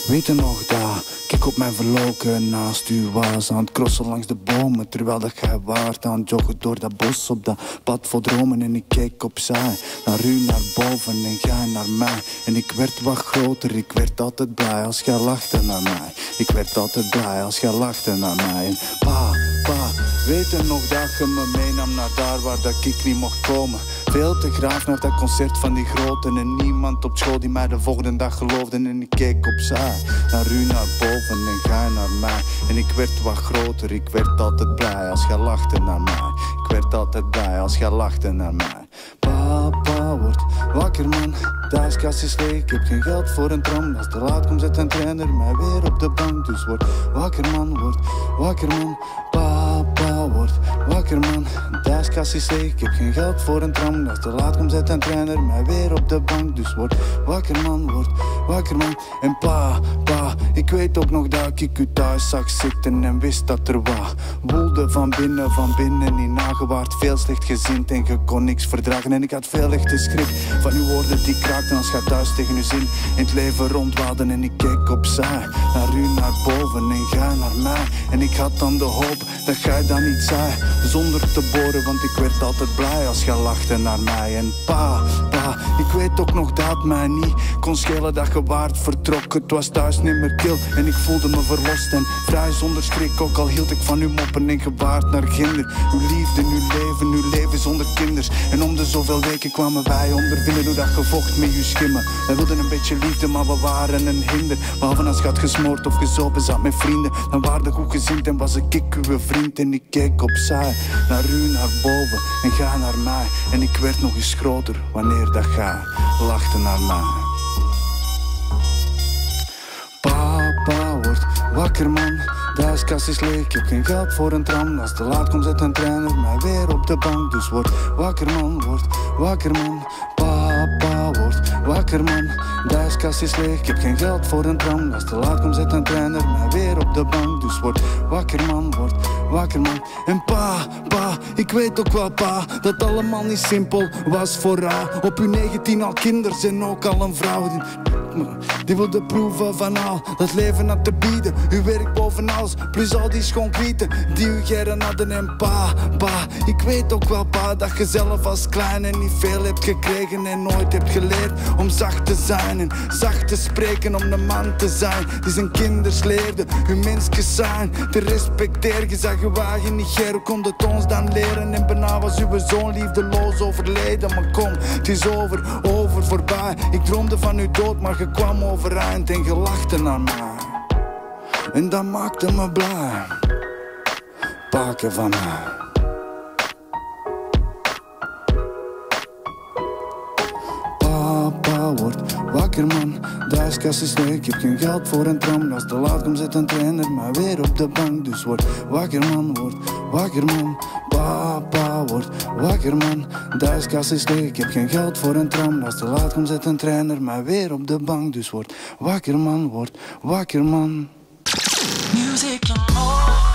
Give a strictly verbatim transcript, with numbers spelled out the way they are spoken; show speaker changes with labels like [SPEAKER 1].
[SPEAKER 1] weet je nog dat ik op mijn verloken naast u was, aan het crossen langs de bomen, terwijl dat gij waart aan het joggen door dat bos op dat pad vol dromen. En ik keek opzij, naar u, naar boven en jij naar mij. En ik werd wat groter, ik werd altijd blij als jij lachte naar mij. Ik werd altijd blij als jij lachte naar mij. En pa, pa, weet je nog dat je me meenam naar daar waar dat ik niet mocht komen? Veel te graag naar dat concert van die groten. En niemand op school die mij de volgende dag geloofde. En ik keek opzij, naar u, naar boven en jij naar mij. En ik werd wat groter, ik werd altijd blij als jij lachte naar mij. Ik werd altijd blij als jij lachte naar mij. Papa wordt wakker man, thuiskas is leeg, ik heb geen geld voor een tram. Als te laat komt zet een trainer mij weer op de bank. Dus word wakker man, word wakker man. Papa wordt wakker man, thuiskas is leeg, ik heb geen geld voor een tram. Als te laat komt zet een trainer mij weer op de bank. Dus word wakker man, word wakker man. En pa, pa, ik weet ook nog dat ik u thuis zag zitten en wist dat er wat woelde van binnen, van binnen in nagewaard. Veel slecht gezind en je kon niks verdragen. En ik had veel echte schrik van uw woorden die kraakten als gij thuis tegen uw zin in het leven rondwaalden. En ik keek opzij, naar u, naar boven en gij naar mij. En ik had dan de hoop dat gij dat niet zei, zonder te boren, want ik werd altijd blij als gij lachte naar mij. En pa, pa, ik weet ook nog dat het mij niet kon schelen dat ge waard vertrok. Het was thuis niet meer kil en ik voelde me verlost en vrij zonder schrik. Ook al hield ik van uw moppen en gewaard naar ginder. Uw liefde, uw leven, uw leven zonder kinders. En om de zoveel weken kwamen wij ondervinden hoe dat gevocht met uw schimmen. We wilden een beetje liefde, maar we waren een hinder. Behalve als je had gesmoord of gezopen zat met vrienden, dan waren we goed gezind en was ik uw vriend. En ik keek opzij, naar u, naar boven en ga naar mij. En ik werd nog eens groter wanneer dat gij lachte naar mij. Papa wordt wakker man, thuiskas is leeg, ik heb geen geld voor een tram. Als te laat komt zet een trainer mij weer op de bank. Dus word wakker man, word wakker man. Papa wordt wakker man, thuiskas is leeg, ik heb geen geld voor een tram. Als te laat komt zet een trainer mij weer op de bank. Dus word wakker man, word wakker man. En pa, pa, ik weet ook wel pa, dat allemaal niet simpel was voor haar. Op uw negentien al kinderen en ook al een vrouw die, die wilde proeven van al dat leven had te bieden. Uw werk boven alles, plus al die schoonkwieten die u geren hadden. En pa, pa, ik weet ook wel pa, dat je zelf als klein en niet veel hebt gekregen en nooit hebt geleerd om zacht te zijn en zacht te spreken, om de man te zijn die zijn kinders leerde. Uw mensjes zijn te respecteren. Je zag je wagen niet ger, hoe kon het ons dan leren? En bijna was uw zoon liefdeloos overleden. Maar kom, het is over, over, voorbij. Ik droomde van uw dood, maar je kwam overeind en je lachte naar mij. En dat maakte me blij. Paken van mij. Papa wordt wakker man, thuiskas is leeg, ik heb geen geld voor een tram. Als te laat komt zet een trainer maar weer op de bank. Dus word wakker man, word wakker man. Papa wordt wakker man, thuiskas is leeg, ik heb geen geld voor een tram. Als te laat komt zet een trainer maar weer op de bank. Dus word wakker man, word wakker man.
[SPEAKER 2] Music and more.